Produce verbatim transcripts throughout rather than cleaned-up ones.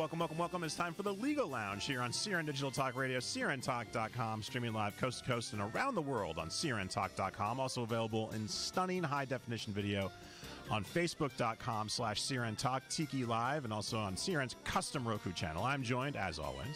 welcome, welcome, welcome. It's time for the Legal Lounge here on C R N Digital Talk Radio, C R N talk dot com, streaming live coast to coast and around the world on C R N talk dot com. Also available in stunning high-definition video on Facebook.com slash CRNTalk, Tiki Live, and also on C R N's custom Roku channel. I'm joined, as always,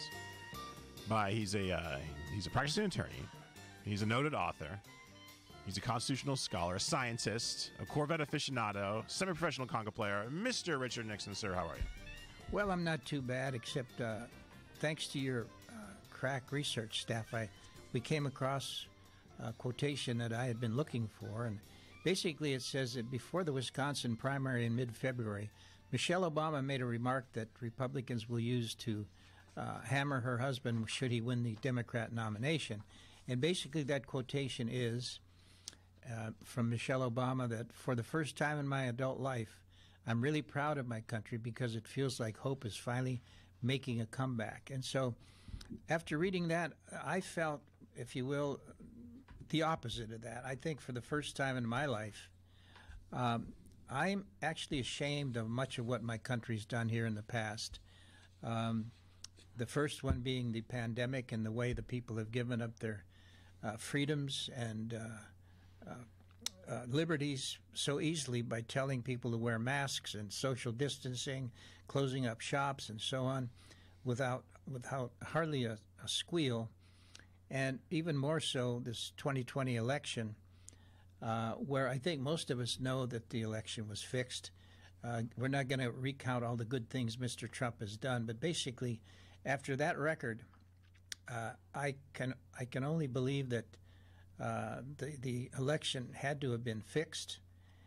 by, he's a, uh, he's a practicing attorney. He's a noted author. He's a constitutional scholar, a scientist, a Corvette aficionado, semi-professional conga player, Mister Richard Nixon. Sir, how are you? Well, I'm not too bad, except uh, thanks to your uh, crack research staff, I we came across a quotation that I had been looking for, and basically it says that before the Wisconsin primary in mid-February, Michelle Obama made a remark that Republicans will use to uh, hammer her husband should he win the Democrat nomination. And basically that quotation is uh, from Michelle Obama that for the first time in my adult life, I'm really proud of my country because it feels like hope is finally making a comeback. And so after reading that, I felt, if you will, the opposite of that. I think for the first time in my life, um, I'm actually ashamed of much of what my country's done here in the past. Um, the first one being the pandemic and the way the people have given up their uh, freedoms and uh, uh, Uh, liberties so easily by telling people to wear masks and social distancing, closing up shops and so on without without hardly a, a squeal. And even more so this twenty twenty election, uh, where I think most of us know that the election was fixed. Uh, we're not going to recount all the good things Mister Trump has done, but basically after that record, uh, I can I can only believe that Uh, the the election had to have been fixed,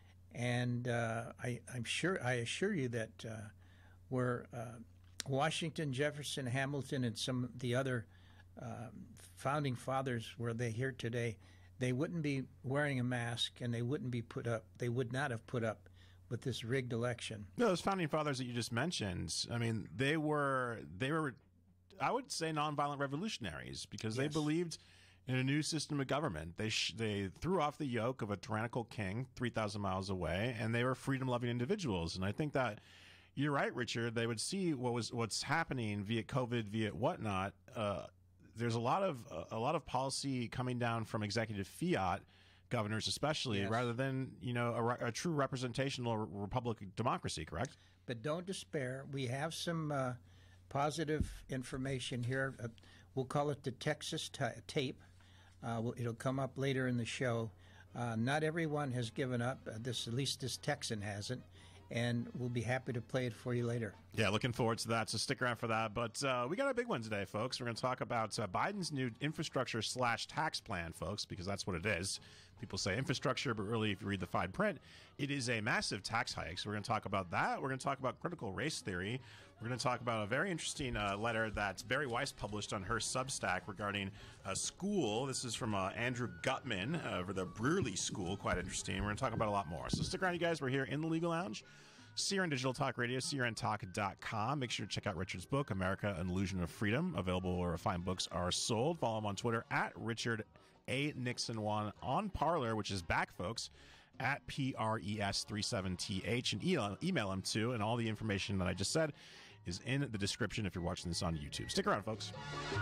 and uh, I, I'm sure I assure you that uh, were uh, Washington, Jefferson, Hamilton, and some of the other um, founding fathers were they here today, they wouldn't be wearing a mask, and they wouldn't be put up. They would not have put up with this rigged election. No, those founding fathers that you just mentioned, I mean, they were they were, I would say, nonviolent revolutionaries because they Yes. believed in a new system of government. They sh- they threw off the yoke of a tyrannical king three thousand miles away, and they were freedom-loving individuals. And I think that you're right, Richard. They would see what was what's happening via COVID, via whatnot. Uh, there's a lot of uh, a lot of policy coming down from executive fiat governors, especially, Yes. rather than you know a, a true representational republic democracy. Correct? But don't despair. We have some uh, positive information here. Uh, we'll call it the Texas t- tape. Uh, well, it'll come up later in the show. Uh, not everyone has given up. Uh, this, at least this Texan hasn't. And we'll be happy to play it for you later. Yeah, looking forward to that, so stick around for that. But uh, we got a big one today, folks. We're going to talk about uh, Biden's new infrastructure slash tax plan, folks, because that's what it is. People say infrastructure, but really, if you read the fine print, it is a massive tax hike. So we're going to talk about that. We're going to talk about critical race theory. We're going to talk about a very interesting uh, letter that Barry Weiss published on her Substack regarding a school. This is from uh, Andrew Gutman uh, for the Brearley School. Quite interesting. We're going to talk about a lot more. So stick around, you guys. We're here in the Legal Lounge. C R N Digital Talk Radio, C R N talk dot com. Make sure to check out Richard's book, America, An Illusion of Freedom, available where fine books are sold. Follow him on Twitter at Richard A. Nixon one, on Parlor, which is back, folks, at P R E S thirty-seven T H, and email, email him too. And all the information that I just said is in the description if you're watching this on YouTube. Stick around, folks.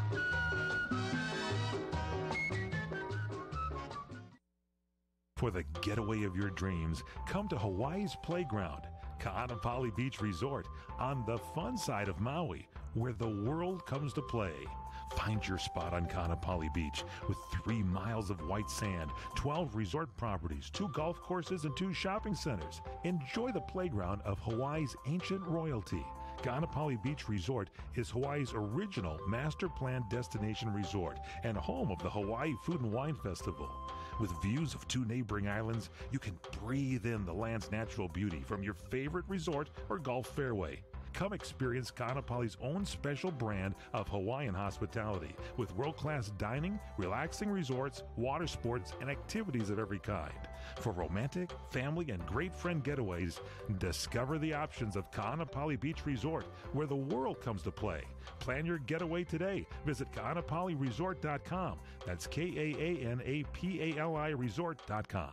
For the getaway of your dreams, come to Hawaii's Playground, Ka'anapali Beach Resort, on the fun side of Maui, where the world comes to play. Find your spot on Ka'anapali Beach with three miles of white sand, twelve resort properties, two golf courses, and two shopping centers. Enjoy the playground of Hawaii's ancient royalty. Ka'anapali Beach Resort is Hawaii's original master planned destination resort and home of the Hawaii Food and Wine Festival. With views of two neighboring islands, you can breathe in the land's natural beauty from your favorite resort or golf fairway. Come experience Ka'anapali's own special brand of Hawaiian hospitality with world-class dining, relaxing resorts, water sports, and activities of every kind. For romantic, family, and great friend getaways, discover the options of Ka'anapali Beach Resort, where the world comes to play. Plan your getaway today. Visit Ka'anapali Resort dot com. That's K A A N A P A L I Resort dot com.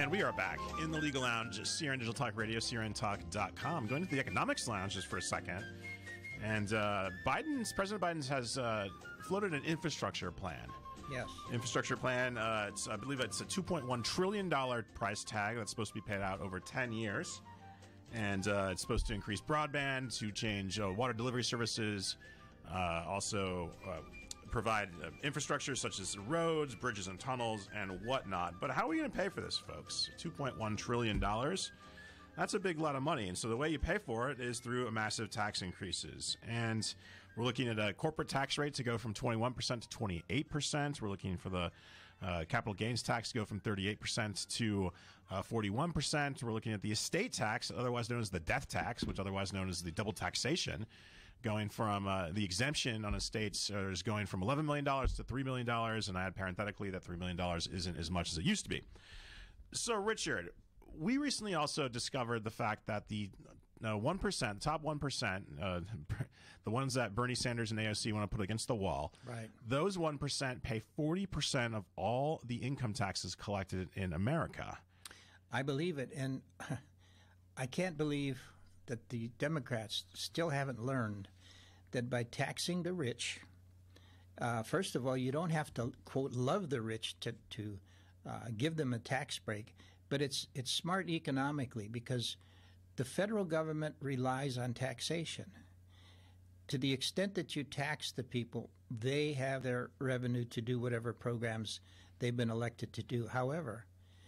And we are back in the Legal Lounge, C R N Digital Talk Radio, C R N talk dot com. Going to the Economics Lounge just for a second. And uh, Biden's, President Biden has uh, floated an infrastructure plan. Yes. Infrastructure plan, uh, it's, I believe it's a two point one trillion dollars price tag that's supposed to be paid out over ten years. And uh, it's supposed to increase broadband, to change uh, water delivery services, uh, also uh, provide uh, infrastructure such as roads, bridges, and tunnels, and whatnot. But how are we going to pay for this, folks? two point one trillion dollars? That's a big lot of money. And so the way you pay for it is through a massive tax increases. And we're looking at a corporate tax rate to go from twenty-one percent to twenty-eight percent. We're looking for the uh, capital gains tax to go from thirty-eight percent to uh, forty-one percent. We're looking at the estate tax, otherwise known as the death tax, which otherwise known as the double taxation, going from uh, the exemption on estates uh, is going from eleven million dollars to three million dollars. And I add parenthetically that three million dollars isn't as much as it used to be. So, Richard, we recently also discovered the fact that the uh, one percent, top one percent, uh, the ones that Bernie Sanders and A O C want to put against the wall, right? Those one percent pay forty percent of all the income taxes collected in America. I believe it. And I can't believe that the Democrats still haven't learned that by taxing the rich, uh, first of all, you don't have to, quote, love the rich to, to uh, give them a tax break. But it's it's smart economically because the federal government relies on taxation. To the extent that you tax the people, they have their revenue to do whatever programs they've been elected to do. However,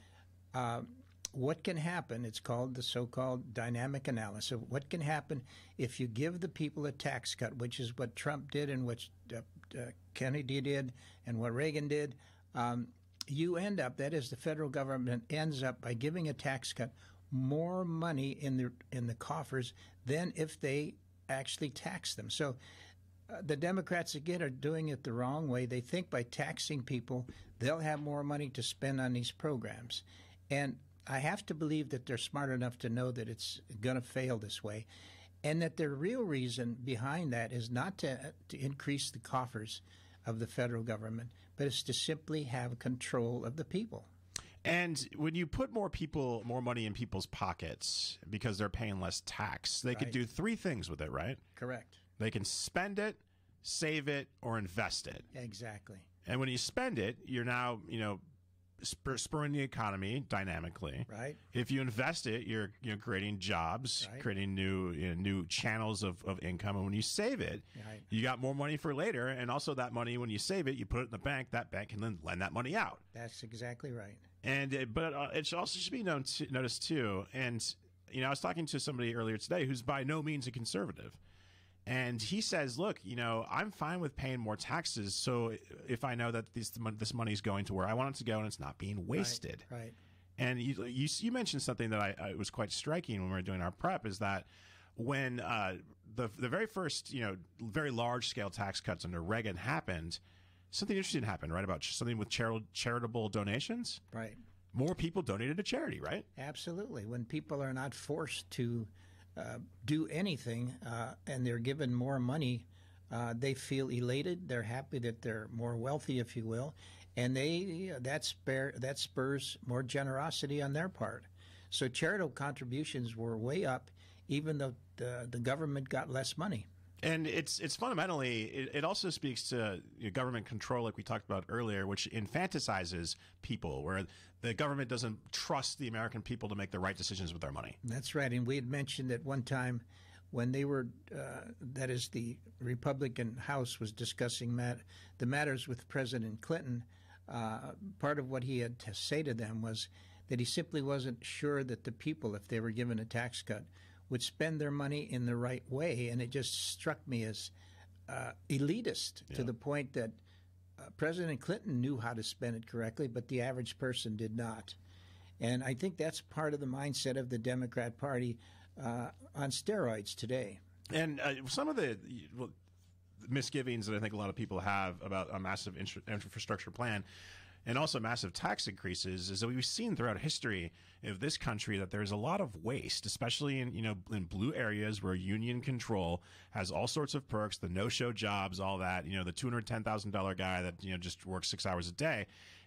uh, what can happen, it's called the so-called dynamic analysis, what can happen if you give the people a tax cut, which is what Trump did and what uh, uh, Kennedy did and what Reagan did. Um, You end up, that is, the federal government ends up by giving a tax cut more money in the in the coffers than if they actually tax them. So uh, the Democrats, again, are doing it the wrong way. They think by taxing people, they'll have more money to spend on these programs. And I have to believe that they're smart enough to know that it's going to fail this way, and that the real reason behind that is not to, to increase the coffers of the federal government, but it's to simply have control of the people. And when you put more people, more money in people's pockets because they're paying less tax, they Right. could do three things with it, right? Correct. They can spend it, save it, or invest it. Exactly. And when you spend it, you're now, you know, spur- spurring the economy dynamically. Right. If you invest it, you're you know creating jobs, Right. creating new you know, new channels of, of income. And when you save it, Right. you got more money for later. And also that money, when you save it, you put it in the bank. That bank can then lend that money out. That's exactly right. And it, but uh, it should also should be known to, noticed too. And you know, I was talking to somebody earlier today who's by no means a conservative. And he says, look, you know, I'm fine with paying more taxes. So if I know that this, this money is going to where I want it to go and it's not being wasted. Right. right. And you, you, you mentioned something that I, I was quite striking when we were doing our prep is that when uh, the, the very first, you know, very large scale tax cuts under Reagan happened, something interesting happened, right? About something with chari- charitable donations. Right. More people donated to charity, right? Absolutely. When people are not forced to Uh, do anything uh, and they're given more money, uh, they feel elated. They're happy that they're more wealthy, if you will, and they that, spare, that spurs more generosity on their part. So charitable contributions were way up, even though the, the government got less money. And it's it's fundamentally, it, it also speaks to you know, government control, like we talked about earlier, which infantilizes people, where the government doesn't trust the American people to make the right decisions with their money. That's right. And we had mentioned at one time when they were, uh, that is, the Republican House was discussing mat- the matters with President Clinton, uh, part of what he had to say to them was that he simply wasn't sure that the people, if they were given a tax cut, would spend their money in the right way. And it just struck me as uh, elitist yeah. to the point that uh, President Clinton knew how to spend it correctly, but the average person did not. And I think that's part of the mindset of the Democrat Party uh, on steroids today. And uh, some of the well, misgivings that I think a lot of people have about a massive infrastructure plan and also massive tax increases is that we've seen throughout history of this country that there's a lot of waste, especially in, you know, in blue areas where union control has all sorts of perks, the no-show jobs, all that, you know, the two hundred ten thousand dollars guy that, you know, just works six hours a day.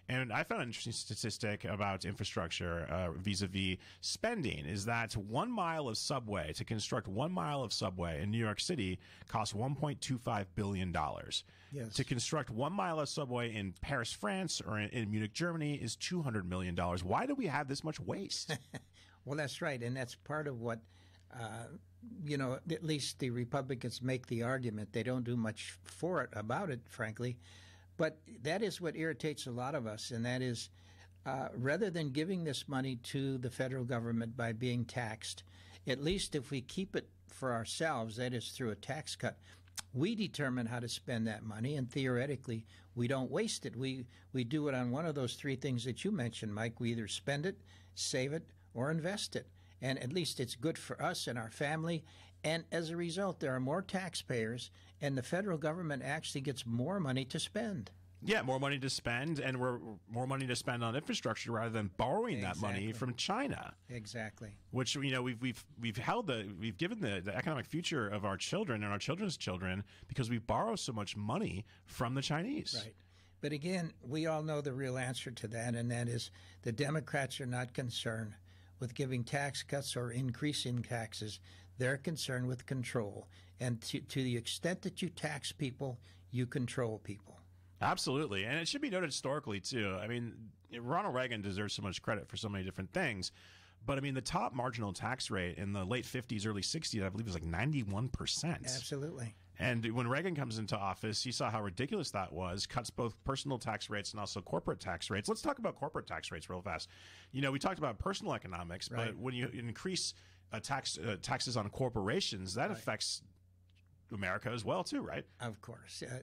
And I found an interesting statistic about infrastructure uh, vis-a-vis spending is that one mile of subway, to construct one mile of subway in New York City costs one point two five billion dollars. Yes. To construct one mile of subway in Paris, France, or in, in Munich, Germany is two hundred million dollars. Why do we have this much waste? Well, that's right. And that's part of what, uh, you know, at least the Republicans make the argument. They don't do much for it, about it, frankly. But that is what irritates a lot of us, and that is uh, rather than giving this money to the federal government by being taxed, at least if we keep it for ourselves, that is through a tax cut, we determine how to spend that money, and theoretically, we don't waste it. We, we do it on one of those three things that you mentioned, Mike. We either spend it, save it, or invest it. And at least it's good for us and our family. And as a result, there are more taxpayers, and the federal government actually gets more money to spend. Yeah, more money to spend, and we're more money to spend on infrastructure rather than borrowing Exactly. that money from China. Exactly. Which, you know, we've we've we've held the we've given the, the economic future of our children and our children's children because we borrow so much money from the Chinese. Right. But again, we all know the real answer to that, and that is the Democrats are not concerned with giving tax cuts or increasing taxes. They're concerned with control. And to, to the extent that you tax people, you control people. Absolutely. And it should be noted historically, too. I mean, Ronald Reagan deserves so much credit for so many different things. But, I mean, the top marginal tax rate in the late fifties, early sixties, I believe, was like ninety-one percent. Absolutely. And when Reagan comes into office, he saw how ridiculous that was, cuts both personal tax rates and also corporate tax rates. Let's talk about corporate tax rates real fast. You know, we talked about personal economics, Right. but when you increase uh, tax uh, taxes on corporations, that Right. affects America as well, too, right? Of course. Uh,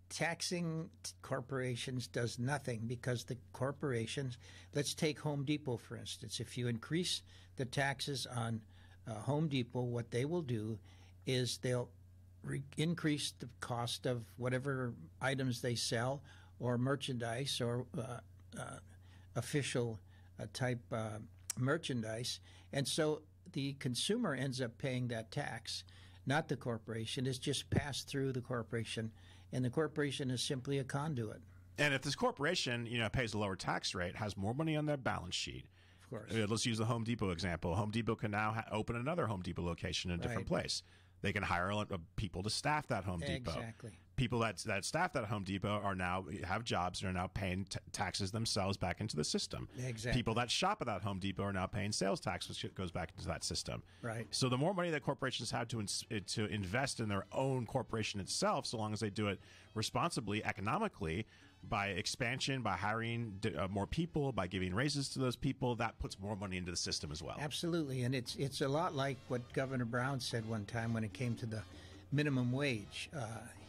taxing t- corporations does nothing because the corporations, let's take Home Depot, for instance. If you increase the taxes on uh, Home Depot, what they will do is they'll re- increase the cost of whatever items they sell or merchandise or uh, uh, official uh, type uh, merchandise. And so the consumer ends up paying that tax, not the corporation. It's just passed through the corporation, and the corporation is simply a conduit. And if this corporation, you know, pays a lower tax rate, has more money on their balance sheet. Of course. Uh, Let's use the Home Depot example. Home Depot can now ha- open another Home Depot location in a different Right. place. They can hire uh, people to staff that Home Depot. Exactly. People that that staff that Home Depot are now have jobs and are now paying t- taxes themselves back into the system. Exactly. People that shop at that Home Depot are now paying sales tax, which goes back into that system. Right. So the more money that corporations have to ins- to invest in their own corporation itself, so long as they do it responsibly, economically, by expansion, by hiring d- uh, more people, by giving raises to those people, that puts more money into the system as well. Absolutely, and it's it's a lot like what Governor Brown said one time when it came to the minimum wage. Uh,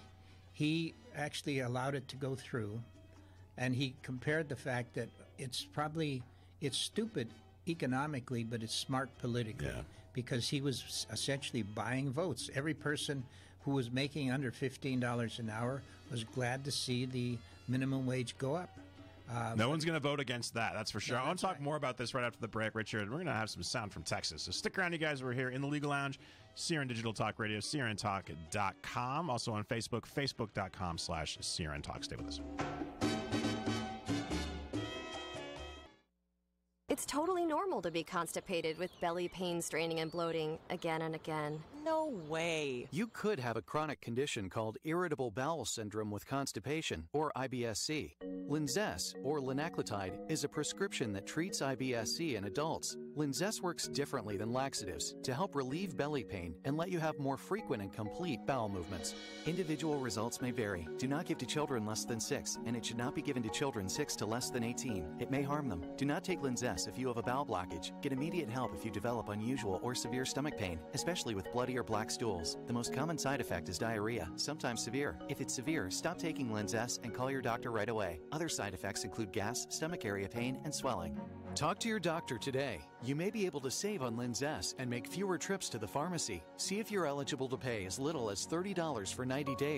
he actually allowed it to go through, and he compared the fact that it's probably it's stupid economically, but it's smart politically, Yeah. because he was essentially buying votes. Every person who was making under fifteen dollars an hour was glad to see the minimum wage go up. Uh, No one's going to vote against that, that's for sure. No, I want to that's talk right. more about this right after the break, Richard. We're going to have some sound from Texas. So stick around, you guys. We're here in the Legal Lounge, C R N Digital Talk Radio, C R N talk dot com. Also on Facebook, facebook.com slash CRNTalk. Stay with us. It's totally normal to be constipated with belly pain, straining, and bloating again and again. No way. You could have a chronic condition called irritable bowel syndrome with constipation, or I B S C. Linzess, or linaclotide, is a prescription that treats I B S C in adults. Linzess works differently than laxatives to help relieve belly pain and let you have more frequent and complete bowel movements. Individual results may vary. Do not give to children less than six, and it should not be given to children six to less than eighteen. It may harm them. Do not take Linzess if you have a bowel blockage. Get immediate help if you develop unusual or severe stomach pain, especially with bloody or black stools. The most common side effect is diarrhea, sometimes severe. If it's severe, stop taking Linzess and call your doctor right away. Other side effects include gas, stomach area pain, and swelling. Talk to your doctor today. You may be able to save on Linzess and make fewer trips to the pharmacy. See if you're eligible to pay as little as thirty dollars for ninety days.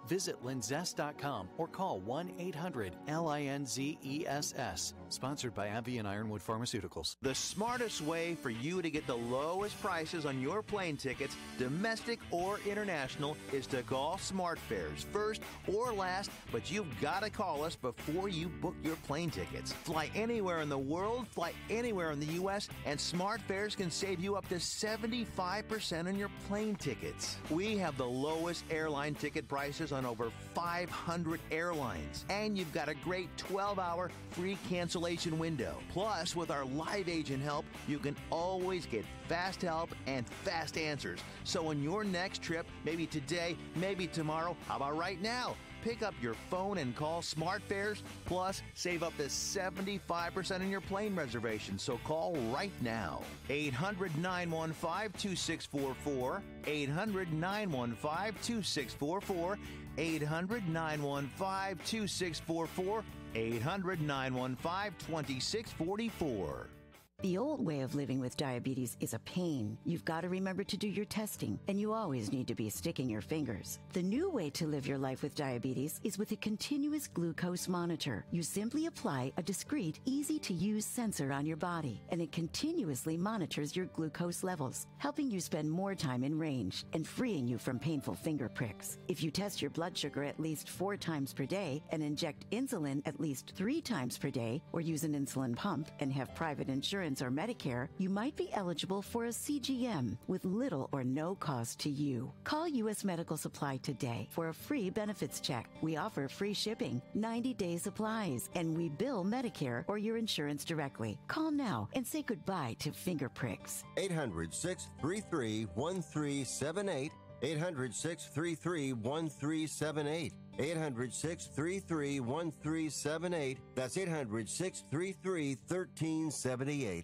Visit linzess dot com or call one eight hundred L I N Z E S S. Sponsored by AbbVie and Ironwood Pharmaceuticals. The smartest way for you to get the lowest prices on your plane tickets, domestic or international, is to call SmartFares. First or last, but you've got to call us before you book your plane tickets. Fly anywhere in the world, fly anywhere in the U S, and SmartFares can save you up to seventy-five percent on your plane tickets. We have the lowest airline ticket prices on over five hundred airlines, and you've got a great twelve hour free cancellation window. Plus, with our live agent help, you can always get fast help and fast answers. So on your next trip, maybe today, maybe tomorrow, how about right now? Pick up your phone and call SmartFares, plus save up to seventy-five percent on your plane reservation. So call right now. eight hundred, nine one five, two six four four, eight hundred, nine one five, two six four four, eight hundred, nine one five, two six four four, eight hundred, nine one five, two six four four. The old way of living with diabetes is a pain. You've got to remember to do your testing, and you always need to be sticking your fingers. The new way to live your life with diabetes is with a continuous glucose monitor. You simply apply a discreet, easy-to-use sensor on your body, and it continuously monitors your glucose levels, helping you spend more time in range and freeing you from painful finger pricks. If you test your blood sugar at least four times per day and inject insulin at least three times per day, or use an insulin pump and have private insurance or Medicare, you might be eligible for a C G M with little or no cost to you. Call U S Medical Supply today for a free benefits check. We offer free shipping, ninety day supplies, and we bill Medicare or your insurance directly. Call now and say goodbye to finger pricks. eight hundred, six three three, one three seven eight. eight hundred, six three three, one three seven eight. eight hundred, six three three, one three seven eight. That's eight hundred, six three three, one three seven eight.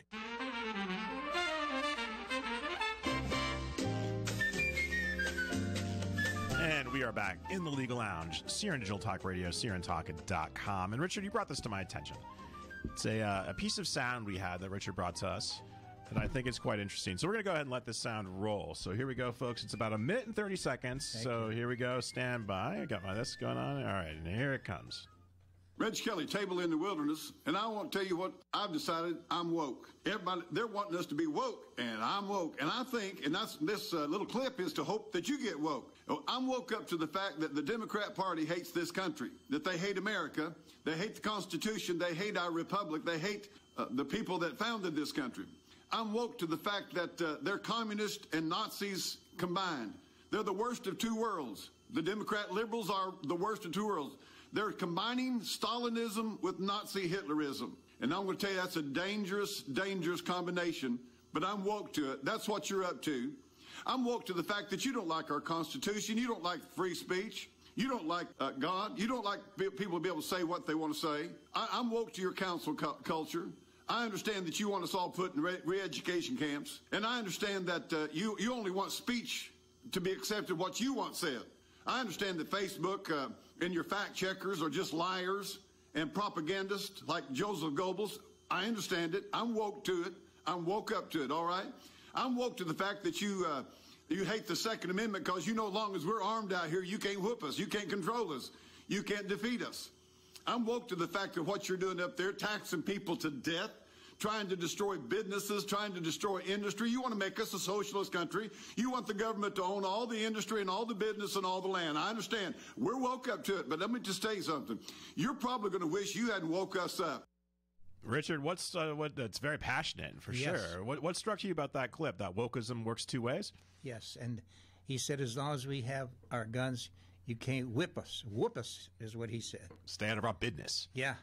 And we are back in the Legal Lounge, Sear Digital Talk Radio, sear and talk dot com. And Richard, you brought this to my attention. It's a, uh, a piece of sound we had that Richard brought to us, and I think it's quite interesting. So we're going to go ahead and let this sound roll. So here we go, folks. It's about a minute and thirty seconds. Thank so you. Here we go. Stand by. I got my this going on. All right, and here it comes. Reg Kelly, Table in the Wilderness, and I want to tell you what I've decided. I'm woke. Everybody, they're wanting us to be woke, and I'm woke. And I think, and that's this uh, little clip is to hope that you get woke. I'm woke up to the fact that the Democrat Party hates this country, that they hate America, they hate the Constitution, they hate our republic, they hate uh, the people that founded this country. I'm woke to the fact that uh, they're communists and Nazis combined. They're the worst of two worlds. The Democrat liberals are the worst of two worlds. They're combining Stalinism with Nazi Hitlerism. And I'm going to tell you that's a dangerous, dangerous combination, but I'm woke to it. That's what you're up to. I'm woke to the fact that you don't like our Constitution. You don't like free speech. You don't like uh, God. You don't like people to be able to say what they want to say. I, I'm woke to your council cu- culture. I understand that you want us all put in re- re-education camps. And I understand that uh, you, you only want speech to be accepted what you want said. I understand that Facebook uh, and your fact checkers are just liars and propagandists like Joseph Goebbels. I understand it. I'm woke to it. I'm woke up to it, all right? I'm woke to the fact that you uh, you hate the Second Amendment because you know as long as we're armed out here, you can't whoop us. You can't control us. You can't defeat us. I'm woke to the fact of what you're doing up there, taxing people to death, trying to destroy businesses, trying to destroy industry. You want to make us a socialist country. You want the government to own all the industry and all the business and all the land. I understand. We're woke up to it, but let me just tell you something. You're probably going to wish you hadn't woke us up. Richard, what's uh, what? That's very passionate for Yes. sure. What what struck you about that clip? That wokeism works two ways. Yes, and he said as long as we have our guns, you can't whip us. Whoop us is what he said. Stay out of our business. Yeah,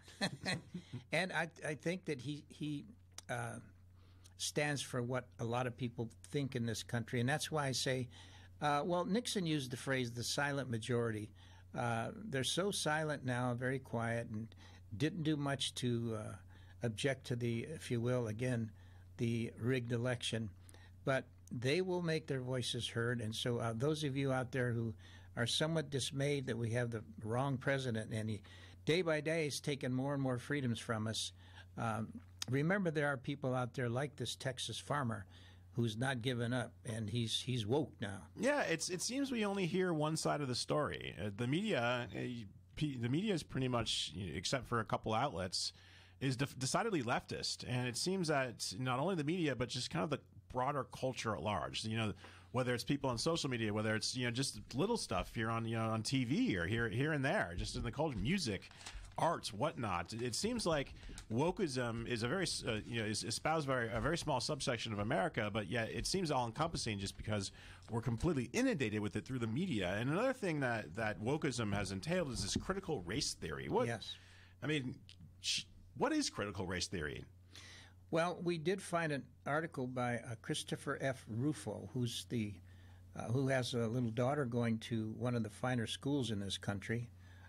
and I I think that he he uh, stands for what a lot of people think in this country, and that's why I say, uh, well, Nixon used the phrase "the silent majority." Uh, they're so silent now, very quiet, and didn't do much to uh, object to the, if you will, again, the rigged election, but they will make their voices heard. And so, uh, those of you out there who are somewhat dismayed that we have the wrong president and he day by day is taking more and more freedoms from us. Um, remember, there are people out there like this Texas farmer who's not given up, and he's he's woke now. Yeah, it's it seems we only hear one side of the story. Uh, the media, uh, p- the media is pretty much, you know, except for a couple outlets, is de- decidedly leftist, and it seems that not only the media but just kind of the broader culture at large. You know, whether it's people on social media, whether it's, you know, just little stuff here on, you know, on T V or here here and there, just in the culture, music, arts, whatnot. It seems like wokeism is a very, uh, you know, is espoused by a very small subsection of America, but yet it seems all encompassing just because we're completely inundated with it through the media. And another thing that that wokeism has entailed is this critical race theory. What? Yes. I mean, sh- what is critical race theory? Well, we did find an article by uh, Christopher F. Rufo, who's the uh, who has a little daughter going to one of the finer schools in this country.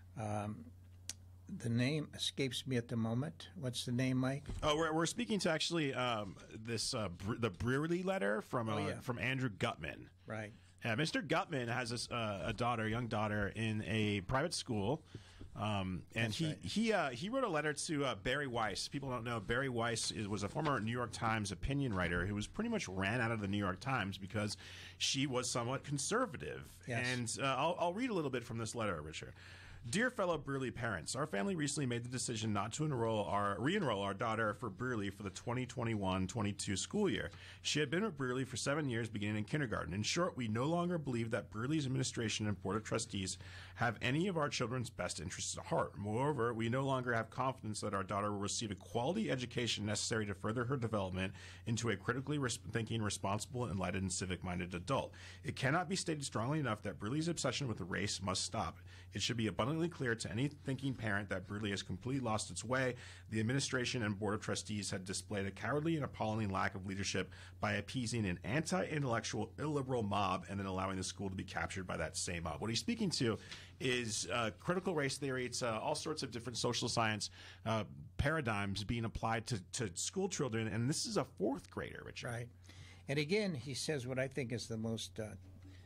Um, the name escapes me at the moment. What's the name, Mike? Oh, we're, we're speaking to actually um, this uh, Bre- the Brearley letter from uh, Oh, yeah. from Andrew Gutman. Right. Yeah, Mister Gutman has this, uh, a daughter, a young daughter, in a private school, um, and That's he right. he uh, he wrote a letter to uh, Barry Weiss. People don't know Barry Weiss is, was a former New York Times opinion writer who was pretty much ran out of the New York Times because she was somewhat conservative. Yes. And uh, I'll, I'll read a little bit from this letter, Richard. Dear fellow Brearley parents, our family recently made the decision not to enroll our re-enroll our daughter for Brearley for the twenty twenty-one twenty-two school year. She had been at Brearley for seven years, beginning in kindergarten. In short, we no longer believe that Brearley's administration and board of trustees have any of our children's best interests at heart. Moreover, we no longer have confidence that our daughter will receive a quality education necessary to further her development into a critically res- thinking, responsible, enlightened, and civic-minded adult. It cannot be stated strongly enough that Brearley's obsession with race must stop. It should be abundantly clear to any thinking parent that Brearley has completely lost its way. The administration and board of trustees had displayed a cowardly and appalling lack of leadership by appeasing an anti-intellectual, illiberal mob and then allowing the school to be captured by that same mob. What he's speaking to is uh, critical race theory. It's uh, all sorts of different social science uh, paradigms being applied to, to school children, and this is a fourth grader, Richard. Right. And again, he says what I think is the most uh,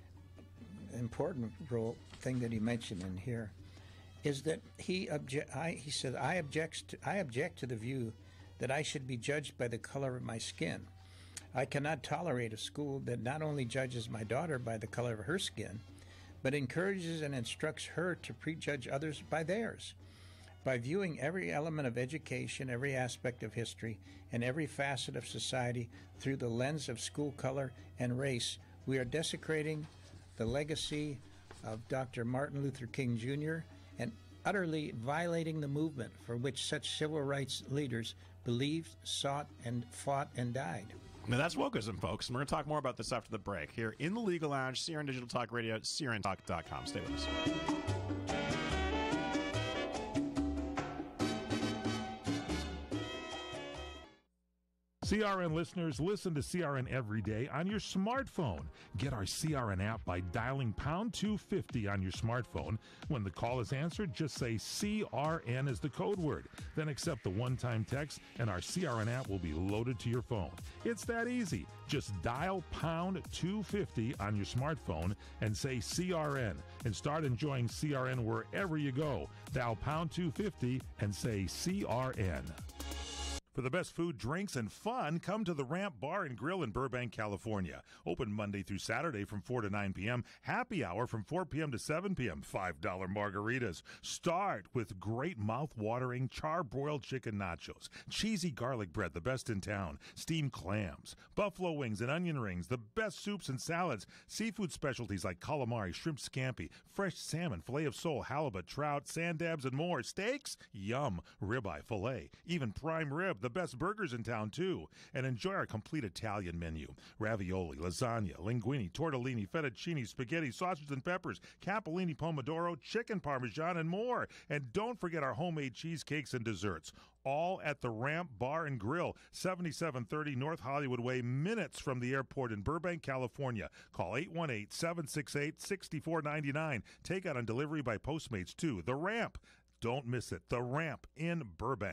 important role thing that he mentioned in here is that he obje- I, he said I object to, I object to the view that I should be judged by the color of my skin. I cannot tolerate a school that not only judges my daughter by the color of her skin, but encourages and instructs her to prejudge others by theirs. By viewing every element of education, every aspect of history, and every facet of society through the lens of school color and race, we are desecrating the legacy of Doctor Martin Luther King Junior and utterly violating the movement for which such civil rights leaders believed, sought, and fought and died. Now that's wokeism, folks. And we're going to talk more about this after the break here in the Legal Lounge, C R N Digital Talk Radio, C R N talk dot com. Stay with us. C R N listeners, listen to C R N every day on your smartphone. Get our C R N app by dialing pound two fifty on your smartphone. When the call is answered, just say C R N as the code word. Then accept the one-time text, and our C R N app will be loaded to your phone. It's that easy. Just dial pound two fifty on your smartphone and say C R N, and start enjoying C R N wherever you go. Dial pound two fifty and say C R N. For the best food, drinks, and fun, come to the Ramp Bar and Grill in Burbank, California. Open Monday through Saturday from four to nine p.m. Happy hour from four p.m. to seven p.m. five dollar margaritas. Start with great mouth-watering char-broiled chicken nachos, cheesy garlic bread, the best in town, steamed clams, buffalo wings and onion rings, the best soups and salads, seafood specialties like calamari, shrimp scampi, fresh salmon, filet of sole, halibut, trout, sand dabs, and more. Steaks? Yum. Ribeye, filet, even prime rib, the best burgers in town, too. And enjoy our complete Italian menu. Ravioli, lasagna, linguine, tortellini, fettuccine, spaghetti, sausage and peppers, capellini pomodoro, chicken parmesan, and more. And don't forget our homemade cheesecakes and desserts. All at the Ramp Bar and Grill, seventy-seven thirty North Hollywood Way, minutes from the airport in Burbank, California. Call eight one eight, seven six eight, six four nine nine. Takeout and delivery by Postmates, too. The Ramp. Don't miss it. The Ramp in Burbank.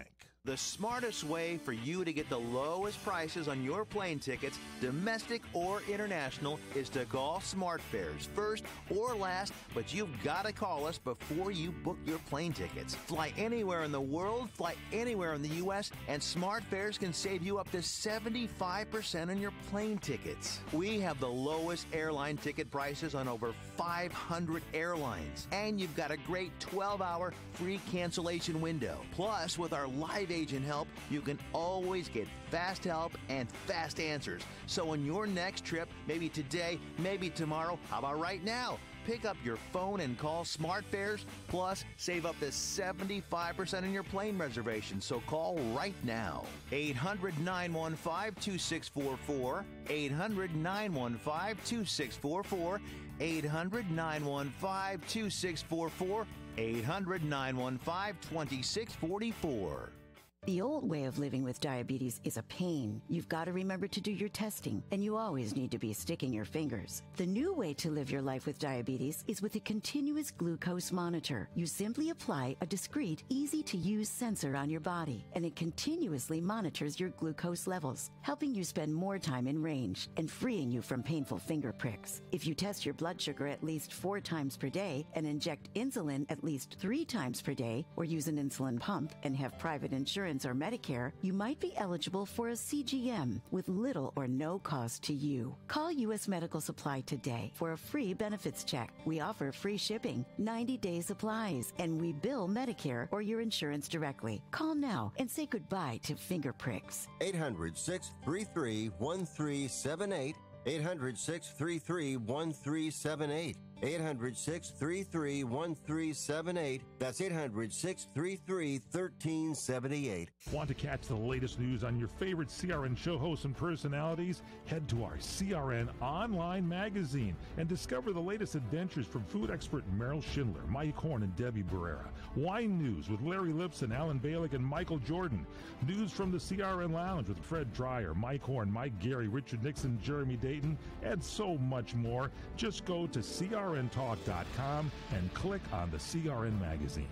The smartest way for you to get the lowest prices on your plane tickets, domestic or international, is to call SmartFares first or last, but you've got to call us before you book your plane tickets. Fly anywhere in the world, fly anywhere in the U S, and SmartFares can save you up to seventy-five percent on your plane tickets. We have the lowest airline ticket prices on over five hundred airlines, and you've got a great twelve hour free cancellation window. Plus, with our live agent help, you can always get fast help and fast answers. So on your next trip, maybe today, maybe tomorrow, how about right now? Pick up your phone and call SmartFares, plus save up to seventy-five percent on your plane reservation. So call right now. eight hundred, nine one five, two six four four, eight hundred, nine one five, two six four four, eight hundred, nine one five, two six four four, eight hundred, nine one five, two six four four. The old way of living with diabetes is a pain. You've got to remember to do your testing, and you always need to be sticking your fingers. The new way to live your life with diabetes is with a continuous glucose monitor. You simply apply a discreet, easy-to-use sensor on your body, and it continuously monitors your glucose levels, helping you spend more time in range and freeing you from painful finger pricks. If you test your blood sugar at least four times per day and inject insulin at least three times per day, or use an insulin pump and have private insurance or Medicare, you might be eligible for a C G M with little or no cost to you. Call U S Medical Supply today for a free benefits check. We offer free shipping, ninety day supplies, and we bill Medicare or your insurance directly. Call now and say goodbye to finger pricks. eight hundred, six three three, one three seven eight. eight hundred, six three three, one three seven eight. eight hundred, six three three, one three seven eight. That's eight hundred, six three three, one three seven eight. Want to catch the latest news on your favorite C R N show hosts and personalities? Head to our C R N online magazine and discover the latest adventures from food expert Meryl Schindler, Mike Horn, and Debbie Barrera. Wine news with Larry Lipson, Alan Balick, and Michael Jordan. News from the C R N Lounge with Fred Dreyer, Mike Horn, Mike Gary, Richard Nixon, Jeremy Dayton, and so much more. Just go to C R N talk dot com and click on the C R N magazine.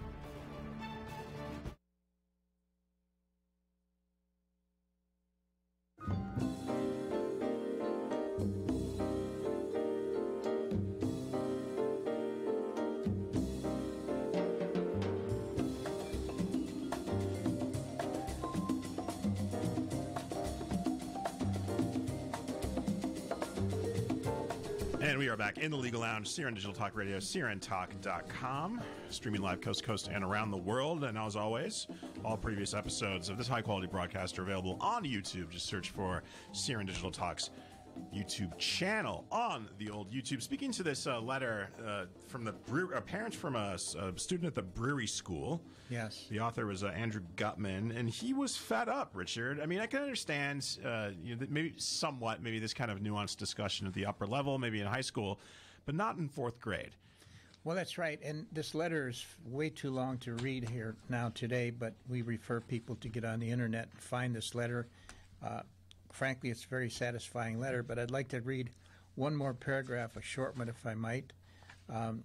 And we are back in the Legal Lounge, C R N Digital Talk Radio, C R N talk dot com, streaming live coast to coast and around the world. And as always, all previous episodes of this high-quality broadcast are available on YouTube. Just search for C R N Digital Talk's YouTube channel on the old YouTube. Speaking to this uh, letter uh, from the brew- uh, parents from a, a student at the brewery school. Yes. The author was uh, Andrew Gutman, and he was fed up, Richard. I mean, I can understand uh, you know, that maybe somewhat, maybe this kind of nuanced discussion at the upper level, maybe in high school, but not in fourth grade. Well, that's right. And this letter is way too long to read here now today, but we refer people to get on the internet and find this letter. Uh, frankly, it's a very satisfying letter, but I'd like to read one more paragraph, a short one if I might. Um,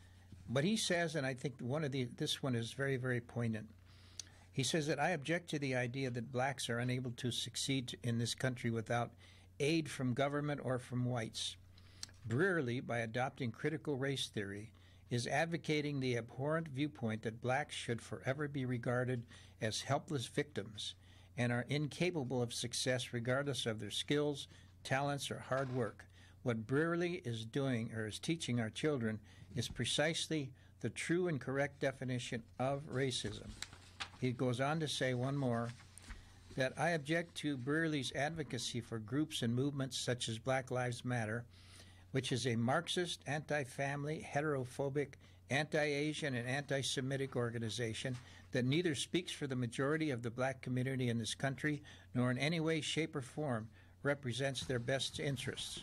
but he says, and I think one of the this one is very, very poignant. He says that I object to the idea that blacks are unable to succeed in this country without aid from government or from whites. Brearley, by adopting critical race theory, is advocating the abhorrent viewpoint that blacks should forever be regarded as helpless victims and are incapable of success regardless of their skills, talents, or hard work. What Brearley is doing, or is teaching our children, is precisely the true and correct definition of racism. He goes on to say one more, that I object to Brearley's advocacy for groups and movements such as Black Lives Matter, which is a Marxist, anti-family, heterophobic, anti-Asian, and anti-Semitic organization that neither speaks for the majority of the black community in this country, nor in any way, shape, or form represents their best interests.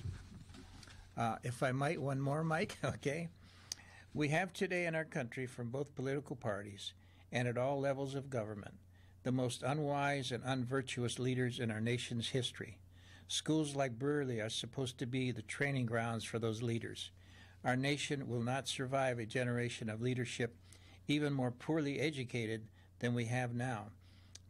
Uh, if I might, one more, Mike, okay? We have today in our country, from both political parties and at all levels of government, the most unwise and unvirtuous leaders in our nation's history. Schools like Brearley are supposed to be the training grounds for those leaders. Our nation will not survive a generation of leadership even more poorly educated than we have now.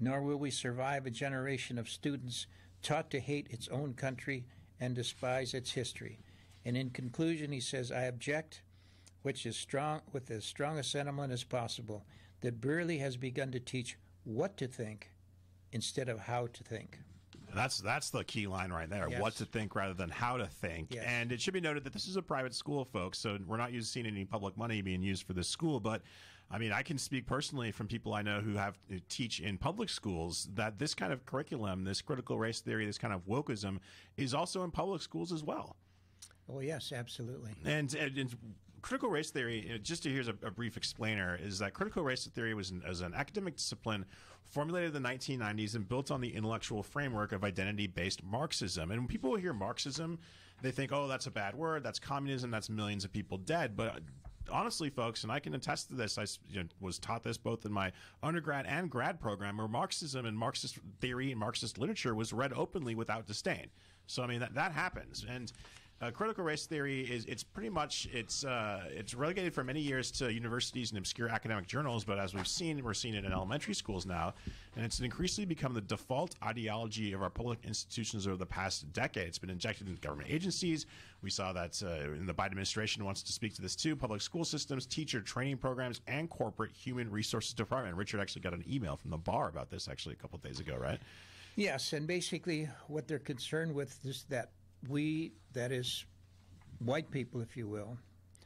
nor will we survive a generation of students taught to hate its own country and despise its history. And in conclusion, he says, I object, which is strong, with as strong a sentiment as possible, that Brearley has begun to teach what to think instead of how to think. That's that's the key line right there. Yes. What to think rather than how to think. Yes. And it should be noted that this is a private school, folks, so we're not using seeing any public money being used for this school. But, I mean, I can speak personally from people I know who have who teach in public schools that this kind of curriculum, this critical race theory, this kind of wokeism is also in public schools as well. Oh, yes, absolutely. And, and, and critical race theory, just to here's a, a brief explainer, is that critical race theory was an, as an academic discipline formulated in the nineteen nineties and built on the intellectual framework of identity-based Marxism. And when people hear Marxism, they think, oh, that's a bad word, that's communism, that's millions of people dead. But honestly, folks, and I can attest to this, I you know, was taught this both in my undergrad and grad program, where Marxism and Marxist theory and Marxist literature was read openly without disdain. So, I mean, that, that happens. And Uh, critical race theory is it's pretty much it's uh, it's relegated for many years to universities and obscure academic journals, but as we've seen, we're seeing it in elementary schools now, and it's increasingly become the default ideology of our public institutions over the past decade. It's been injected into government agencies. We saw that uh, in the Biden administration wants to speak to this too. Public school systems, teacher training programs, and corporate human resources department. Richard actually got an email from the bar about this actually a couple of days ago, right? Yes, and basically what they're concerned with is that we, that is, white people, if you will,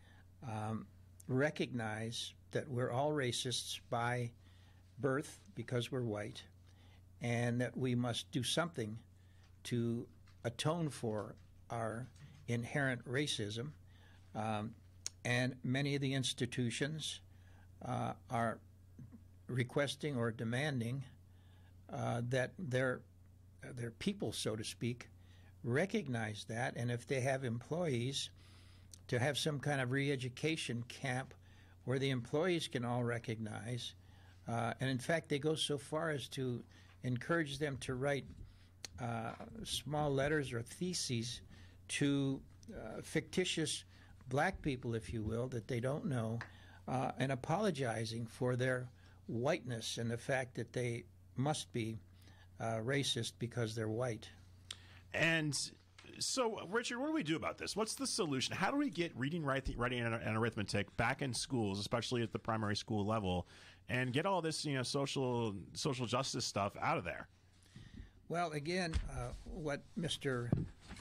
um, recognize that we're all racists by birth because we're white, and that we must do something to atone for our inherent racism. Um, and many of the institutions uh, are requesting or demanding uh, that their, their people, so to speak, recognize that, and if they have employees, to have some kind of re-education camp where the employees can all recognize, uh, and in fact they go so far as to encourage them to write uh, small letters or theses to uh, fictitious black people, if you will, that they don't know, uh, and apologizing for their whiteness and the fact that they must be uh, racist because they're white. And so, Richard, what do we do about this? What's the solution? How do we get reading, writing, writing, and, and arithmetic back in schools, especially at the primary school level, and get all this, you know, social social justice stuff out of there? Well, again, uh, what Mister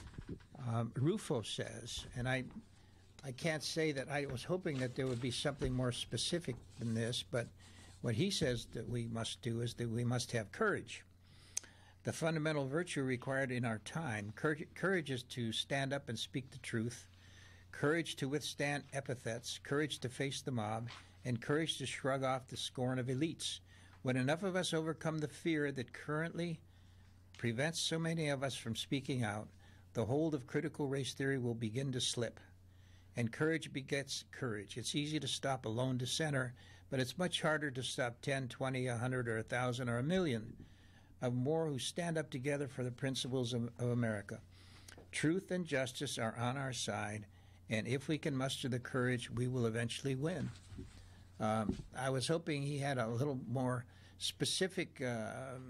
Um, Rufo says, and I, I can't say that I was hoping that there would be something more specific than this, but what he says that we must do is that we must have courage. The fundamental virtue required in our time. Courage, courage is to stand up and speak the truth, courage to withstand epithets, courage to face the mob, and courage to shrug off the scorn of elites. When enough of us overcome the fear that currently prevents so many of us from speaking out, the hold of critical race theory will begin to slip. And courage begets courage. It's easy to stop a lone dissenter, but it's much harder to stop ten, twenty, a hundred, or a thousand, or a million of more who stand up together for the principles of, of America. Truth and justice are on our side, and if we can muster the courage, we will eventually win. Um, I was hoping he had a little more specific uh,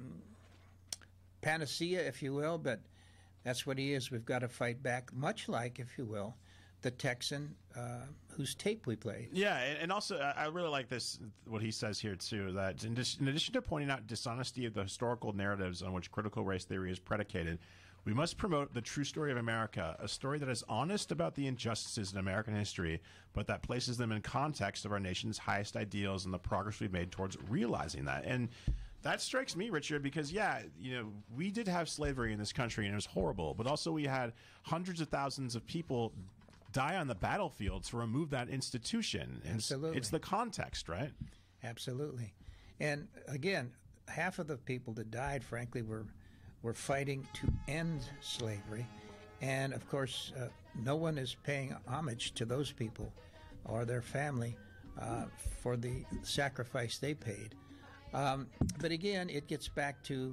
panacea, if you will, but that's what he is. We've got to fight back, much like, if you will, the Texan uh, whose tape we played. Yeah, and, and also I really like this, what he says here, too, that in, dis- in addition to pointing out dishonesty of the historical narratives on which critical race theory is predicated, we must promote the true story of America, a story that is honest about the injustices in American history, but that places them in context of our nation's highest ideals and the progress we've made towards realizing that. And that strikes me, Richard, because, yeah, you know, we did have slavery in this country, and it was horrible, but also we had hundreds of thousands of people die on the battlefield to remove that institution. And Absolutely. It's the context, right? Absolutely. And again, half of the people that died, frankly, were were fighting to end slavery. And of course, uh, no one is paying homage to those people or their family uh, for the sacrifice they paid. Um, but again, it gets back to,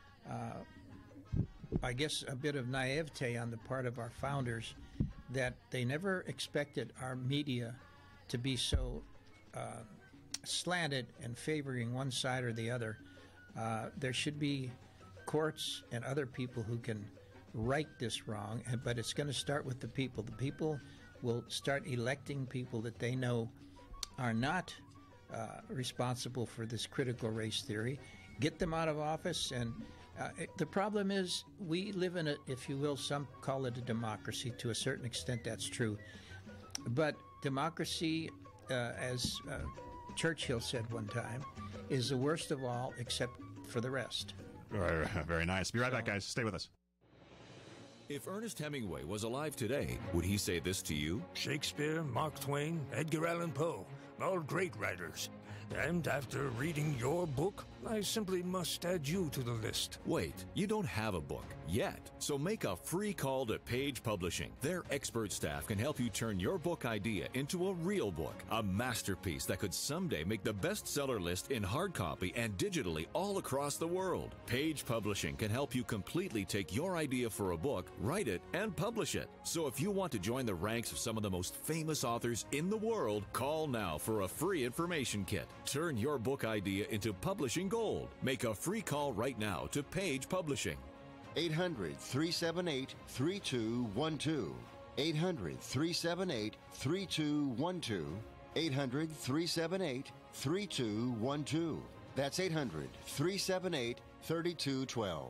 uh, I guess, a bit of naivete on the part of our founders, that they never expected our media to be so uh, slanted and favoring one side or the other. Uh, there should be courts and other people who can right this wrong, and, but it's going to start with the people. The people will start electing people that they know are not uh, responsible for this critical race theory, get them out of office. And uh, it, the problem is we live in a, if you will, some call it a democracy. To a certain extent, that's true. But democracy, uh, as uh, Churchill said one time, is the worst of all except for the rest. Very nice. Be right back, guys. Stay with us. If Ernest Hemingway was alive today, would he say this to you? Shakespeare, Mark Twain, Edgar Allan Poe, all great writers. And after reading your book, I simply must add you to the list. Wait, you don't have a book yet. So make a free call to Page Publishing. Their expert staff can help you turn your book idea into a real book, a masterpiece that could someday make the bestseller list in hard copy and digitally all across the world. Page Publishing can help you completely take your idea for a book, write it, and publish it. So if you want to join the ranks of some of the most famous authors in the world, call now for a free information kit. Turn your book idea into publishing gold. Make a free call right now to Page Publishing. eight hundred, three seven eight, three two one two. eight hundred, three seven eight, three two one two. eight hundred, three seven eight, three two one two. That's eight hundred, three seven eight, three two one two.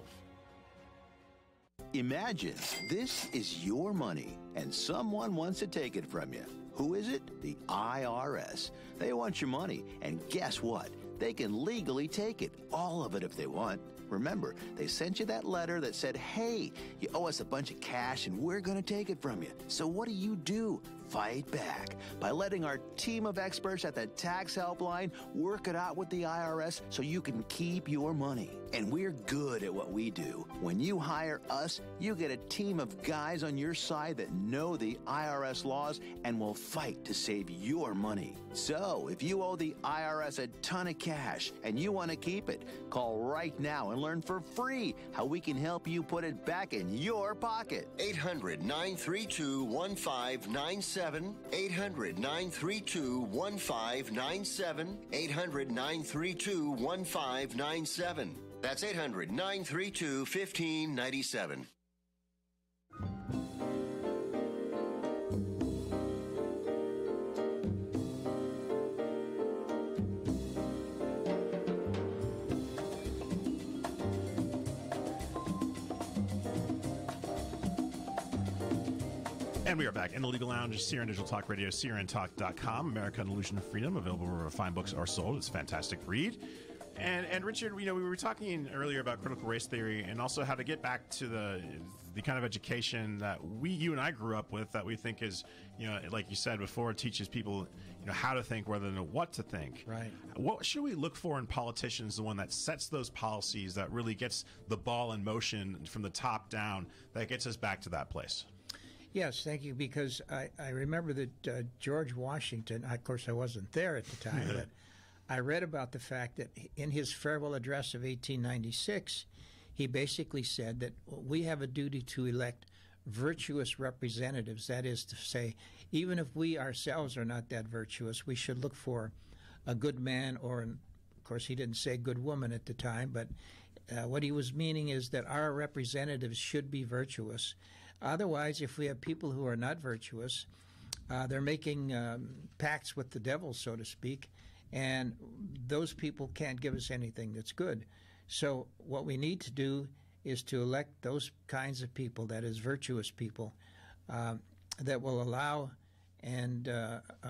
Imagine this is your money and someone wants to take it from you. Who is it? The I R S. They want your money, and guess what? They can legally take it, all of it if they want. Remember, they sent you that letter that said, hey, you owe us a bunch of cash and we're going to take it from you. So what do you do? Fight back by letting our team of experts at the Tax Helpline work it out with the I R S so you can keep your money. And we're good at what we do. When you hire us, you get a team of guys on your side that know the I R S laws and will fight to save your money. So if you owe the I R S a ton of cash and you want to keep it, call right now and learn for free how we can help you put it back in your pocket. eight hundred, nine three two, one five nine seven. eight hundred, nine three two, one five nine seven. eight hundred, nine three two, one five nine seven. That's eight hundred, nine three two, one five nine seven. And we are back in the Legal Lounge, C R N Digital Talk Radio, C R N talk dot com, America and Illusion of Freedom, available wherever fine books are sold. It's a fantastic read. And and Richard, you know, we were talking earlier about critical race theory and also how to get back to the the kind of education that we, you and I grew up with, that we think is, you know, like you said before, it teaches people, you know, how to think rather than what to think. Right. What should we look for in politicians, the one that sets those policies, that really gets the ball in motion from the top down, that gets us back to that place? Yes, thank you, because I, I remember that uh, George Washington, of course I wasn't there at the time, but I read about the fact that in his farewell address of eighteen ninety-six, he basically said that we have a duty to elect virtuous representatives. That is to say, even if we ourselves are not that virtuous, we should look for a good man, or, an, of course he didn't say good woman at the time, but uh, what he was meaning is that our representatives should be virtuous. Otherwise, if we have people who are not virtuous, uh, they're making um, pacts with the devil, so to speak, and those people can't give us anything that's good. So what we need to do is to elect those kinds of people, that is, virtuous people, uh, that will allow and uh, uh,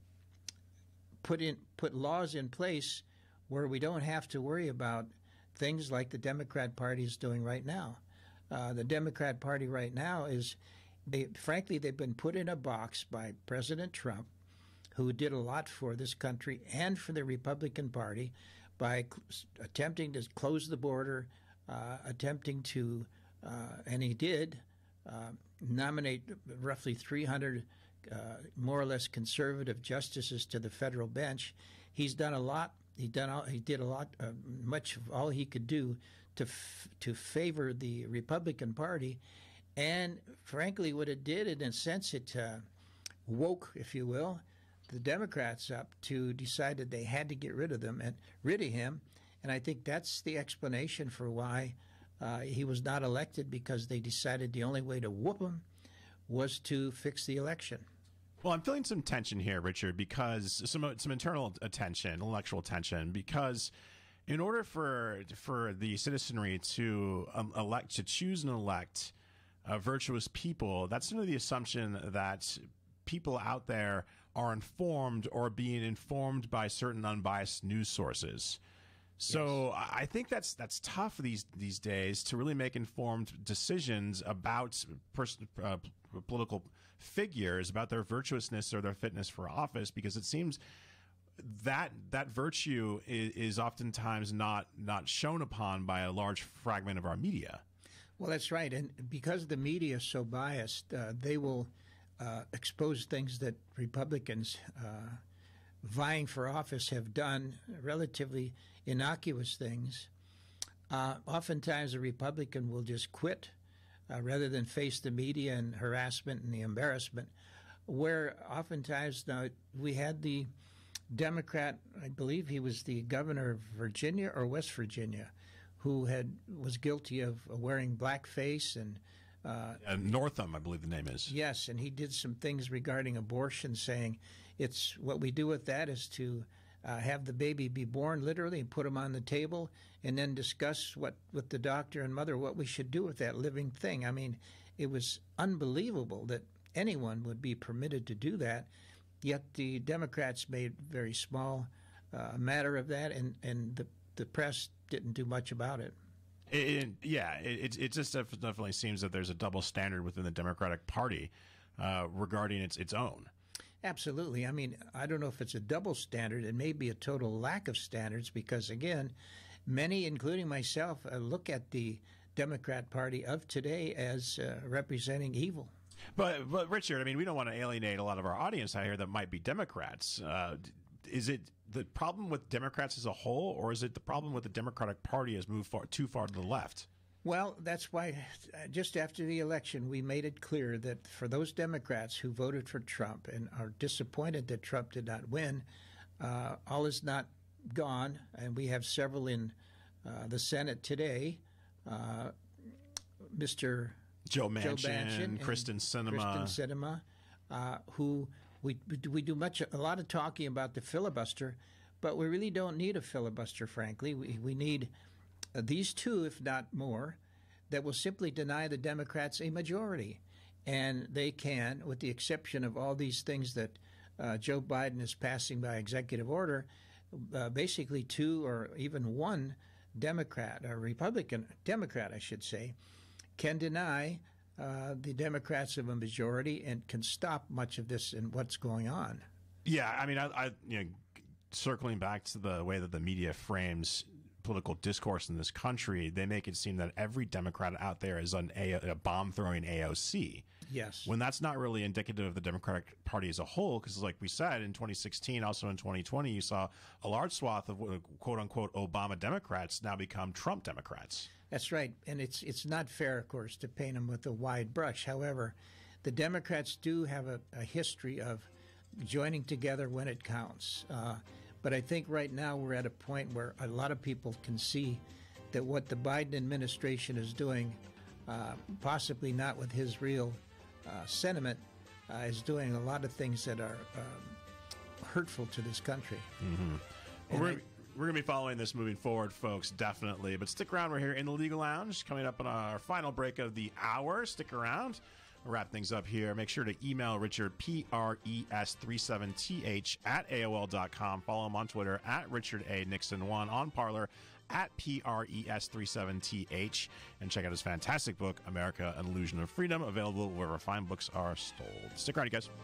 put in put laws in place where we don't have to worry about things like the Democrat Party is doing right now. Uh, the Democrat Party right now is, they, frankly, they've been put in a box by President Trump, who did a lot for this country and for the Republican Party by cl- attempting to close the border, uh, attempting to, uh, and he did, uh, nominate roughly three hundred uh, more or less conservative justices to the federal bench. He's done a lot. He done all, he did a lot, uh, much of all he could do to f- to favor the Republican Party, and frankly, what it did, in a sense, it uh, woke, if you will, the Democrats up to decide that they had to get rid of them and rid of him, And I think that's the explanation for why uh, he was not elected, because they decided the only way to whoop him was to fix the election. Well, I'm feeling some tension here, Richard, because some some internal tension, intellectual tension, because in order for for the citizenry to um, elect, to choose and elect uh, virtuous people, that's under the assumption that people out there are informed or being informed by certain unbiased news sources. So yes. I think that's that's tough these these days to really make informed decisions about pers- uh, political figures, about their virtuousness or their fitness for office, because it seems that that virtue is, is oftentimes not not shown upon by a large fragment of our media. Well, that's right, and because the media is so biased, uh, they will uh, expose things that Republicans uh, vying for office have done, relatively innocuous things. Uh, oftentimes, a Republican will just quit uh, rather than face the media and harassment and the embarrassment. Where oftentimes, now we had the Democrat, I believe he was the governor of Virginia or West Virginia, who had was guilty of wearing blackface and uh, uh, Northam, I believe the name is. Yes, and he did some things regarding abortion, saying it's what we do with that is to uh, have the baby be born literally and put him on the table, and then discuss what with the doctor and mother what we should do with that living thing. I mean, it was unbelievable that anyone would be permitted to do that. Yet the Democrats made very small uh, matter of that, and, and the, the press didn't do much about it. It, it, yeah, it, it just definitely seems that there's a double standard within the Democratic Party uh, regarding its its own. Absolutely. I mean, I don't know if it's a double standard. It may be a total lack of standards because, again, many, including myself, uh, look at the Democrat Party of today as uh, representing evil. But, but Richard, I mean, we don't want to alienate a lot of our audience out here that might be Democrats. Uh, is it the problem with Democrats as a whole, or is it the problem with the Democratic Party has moved far, too far to the left? Well, that's why just after the election, we made it clear that for those Democrats who voted for Trump and are disappointed that Trump did not win, uh, all is not gone. And we have several in uh, the Senate today. Uh, Mister Joe Manchin, Joe Manchin Kristen Sinema, Kristen Sinema, uh, who we we do much a lot of talking about the filibuster, but we really don't need a filibuster. Frankly, we we need uh, these two, if not more, that will simply deny the Democrats a majority, and they can, with the exception of all these things that uh, Joe Biden is passing by executive order, uh, basically two or even one Democrat, or Republican Democrat, I should say, can deny uh, the Democrats of a majority and can stop much of this and what's going on. Yeah, I mean, I, I you know, circling back to the way that the media frames political discourse in this country, they make it seem that every Democrat out there is an a, a bomb-throwing A O C. Yes. When that's not really indicative of the Democratic Party as a whole, because like we said, in twenty sixteen, also in twenty twenty, you saw a large swath of quote-unquote Obama Democrats now become Trump Democrats. That's right, and it's it's not fair, of course, to paint them with a wide brush. However, the Democrats do have a, a history of joining together when it counts. Uh, but I think right now we're at a point where a lot of people can see that what the Biden administration is doing, uh, possibly not with his real uh, sentiment, uh, is doing a lot of things that are um, hurtful to this country. Mm-hmm. Well, we're, I, we're going to be following this moving forward, folks, definitely. But stick around. We're here in the Legal Lounge, coming up on our final break of the hour. Stick around. We'll wrap things up here. Make sure to email Richard, P R E S thirty-seven T H, at A O L dot com. Follow him on Twitter, at Richard A. Nixon one, on Parlor, at P R E S thirty-seven T H. And check out his fantastic book, America, An Illusion of Freedom, available wherever fine books are sold. Stick around, you guys.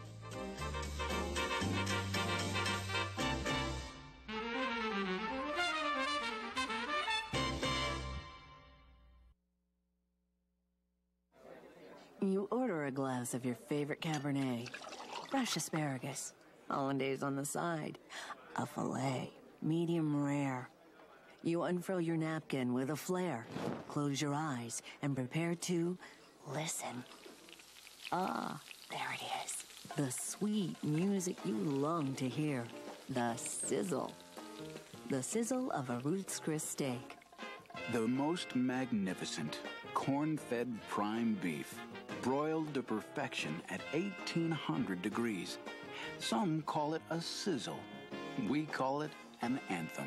You order a glass of your favorite Cabernet, fresh asparagus, hollandaise on the side, a filet, medium rare. You unfurl your napkin with a flair, close your eyes, and prepare to listen. Ah, there it is. The sweet music you long to hear. The sizzle. the sizzle of a Ruth's Chris steak. The most magnificent corn-fed prime beef, broiled to perfection at eighteen hundred degrees. Some call it a sizzle. We call it an anthem.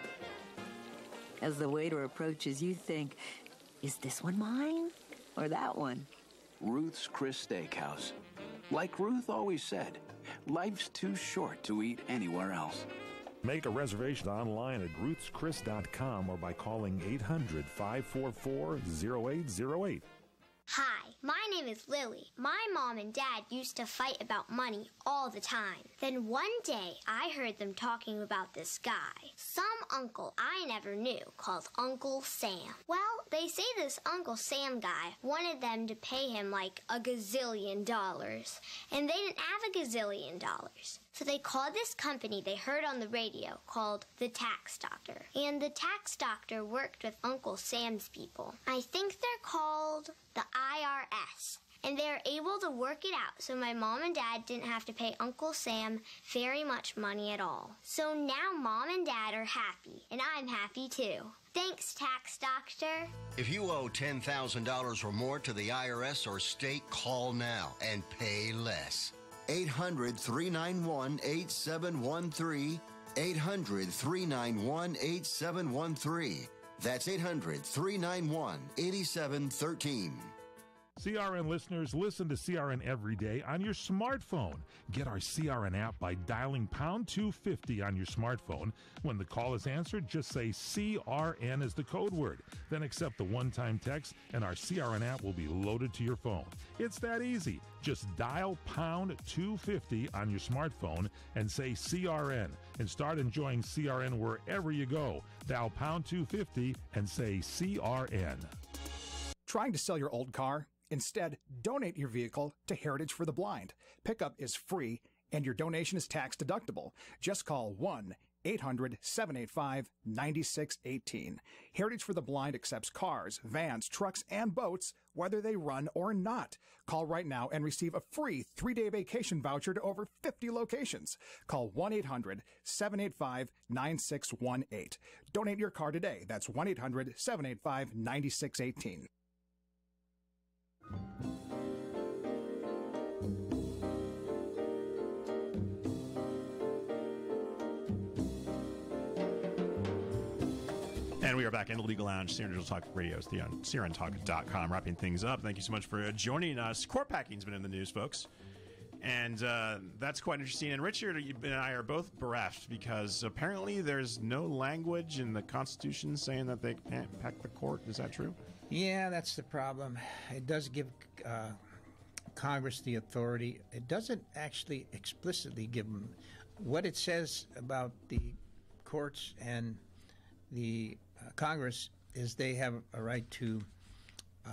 As the waiter approaches, you think, is this one mine or that one? Ruth's Chris Steakhouse. Like Ruth always said, life's too short to eat anywhere else. Make a reservation online at ruths chris dot com or by calling eight hundred, five four four, zero eight zero eight. Hi, my name is Lily. My mom and dad used to fight about money all the time. Then one day, I heard them talking about this guy, some uncle I never knew, called Uncle Sam. Well, they say this Uncle Sam guy wanted them to pay him like a gazillion dollars, and they didn't have a gazillion dollars. So they called this company they heard on the radio called the Tax Doctor. And the Tax Doctor worked with Uncle Sam's people. I think they're called the I R S. And they're able to work it out so my mom and dad didn't have to pay Uncle Sam very much money at all. So now mom and dad are happy, and I'm happy too. Thanks, Tax Doctor. If you owe ten thousand dollars or more to the I R S or state, call now and pay less. eight hundred, three nine one, eight seven one three. eight hundred, three nine one, eight seven one three. That's eight hundred, three nine one, eight seven one three. C R N listeners, listen to C R N every day on your smartphone. Get our C R N app by dialing pound two fifty on your smartphone. When the call is answered, just say C R N as the code word. Then accept the one-time text, and our C R N app will be loaded to your phone. It's that easy. Just dial pound two fifty on your smartphone and say C R N, and start enjoying C R N wherever you go. Dial pound two fifty and say C R N. Trying to sell your old car? Instead, donate your vehicle to Heritage for the Blind. Pickup is free, and your donation is tax deductible. Just call one eight hundred, seven eight five, nine six one eight. Heritage for the Blind accepts cars, vans, trucks, and boats, whether they run or not. Call right now and receive a free three-day vacation voucher to over fifty locations. Call one eight hundred, seven eight five, nine six one eight. Donate your car today. That's one eight hundred, seven eight five, nine six one eight. And we are back in the Legal Lounge, C R N Digital Talk Radio, on C R N talk dot com, wrapping things up. Thank you so much for joining us. Court packing's been in the news, folks. And uh, that's quite interesting. And Richard and I are both bereft because apparently there's no language in the Constitution saying that they can't pack the court. Is that true? Yeah, that's the problem. It does give uh, Congress the authority. It doesn't actually explicitly give them. What it says about the courts and the uh, Congress is they have a right to uh,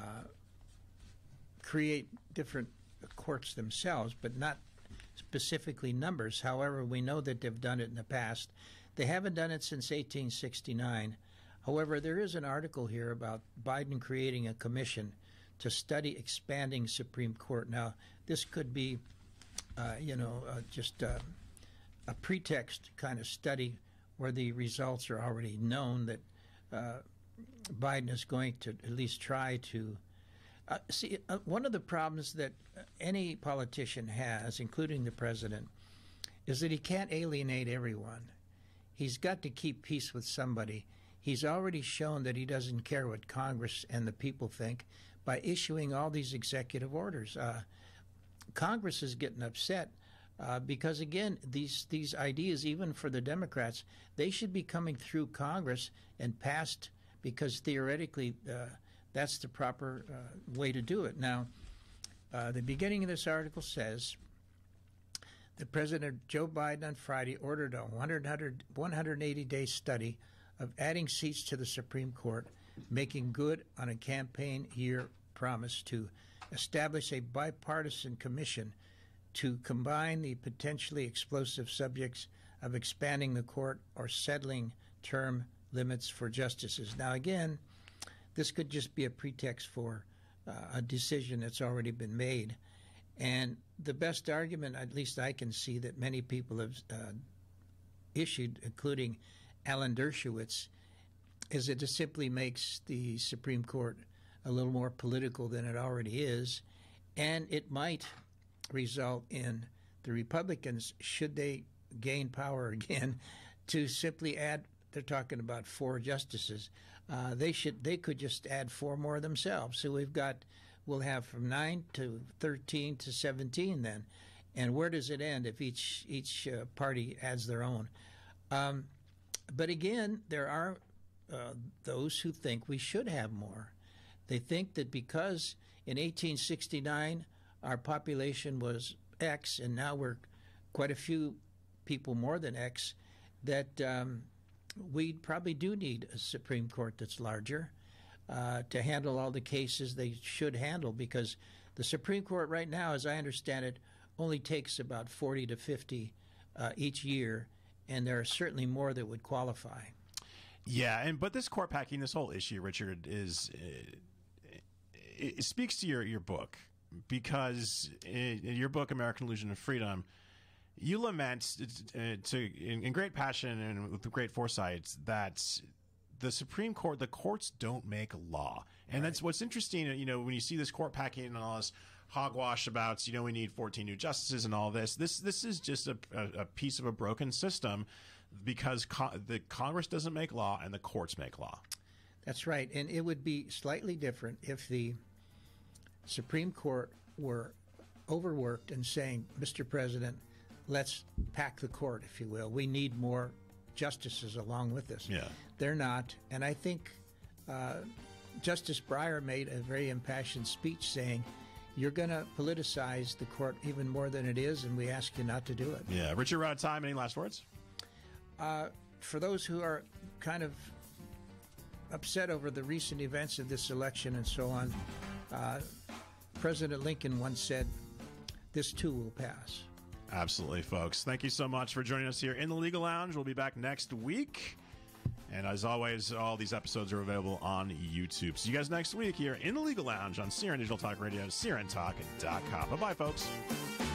create different courts themselves, but not specifically numbers. However, we know that they've done it in the past. They haven't done it since eighteen sixty-nine. However, there is an article here about Biden creating a commission to study expanding Supreme Court. Now, this could be, uh, you know, uh, just uh, a pretext kind of study where the results are already known that uh, Biden is going to at least try to. Uh, see, uh, one of the problems that any politician has, including the president, is that he can't alienate everyone. He's got to keep peace with somebody. He's already shown that he doesn't care what Congress and the people think by issuing all these executive orders. Uh, Congress is getting upset uh, because, again, these these ideas, even for the Democrats, they should be coming through Congress and passed because theoretically uh, that's the proper uh, way to do it. Now, uh, the beginning of this article says that President Joe Biden on Friday ordered a one hundred eighty day study of adding seats to the Supreme Court, making good on a campaign year promise to establish a bipartisan commission to combine the potentially explosive subjects of expanding the court or settling term limits for justices. Now, again, this could just be a pretext for uh, a decision that's already been made. And the best argument, at least I can see, that many people have uh, issued, including Alan Dershowitz is it just simply makes the Supreme Court a little more political than it already is, and it might result in the Republicans, should they gain power again, to simply add, they're talking about four justices. Uh, they should they could just add four more themselves. So we've got, we'll have from nine to thirteen to seventeen then. And where does it end if each each uh, party adds their own? Um, but again, there are uh, those who think we should have more. They think that because in eighteen sixty-nine our population was X, and now we're quite a few people more than X, that um, we probably do need a Supreme Court that's larger uh, to handle all the cases they should handle, because the Supreme Court right now, as I understand it, only takes about forty to fifty uh, each year, and there are certainly more that would qualify. Yeah, and but this court packing, this whole issue, Richard, is uh, it, it speaks to your, your book, because in, in your book, American Illusion of Freedom, you lament uh, to in, in great passion and with great foresight that the Supreme Court, the courts don't make law. And right. That's what's interesting, you know, when you see this court packing and all this hogwash about, you know, we need fourteen new justices and all this. This this is just a, a, a piece of a broken system, because co- the Congress doesn't make law and the courts make law. That's right. And it would be slightly different if the Supreme Court were overworked and saying, Mister President, let's pack the court, if you will. We need more justices along with us. Yeah. They're not. And I think uh, Justice Breyer made a very impassioned speech saying, you're going to politicize the court even more than it is, and we ask you not to do it. Yeah. Richard, we're out of time. Any last words? Uh, for those who are kind of upset over the recent events of this election and so on, uh, President Lincoln once said, this too will pass. Absolutely, folks. Thank you so much for joining us here in the Legal Lounge. We'll be back next week. And as always, all these episodes are available on YouTube. See you guys next week here in the Legal Lounge on C R N Digital Talk Radio, C R N talk dot com. Bye-bye, folks.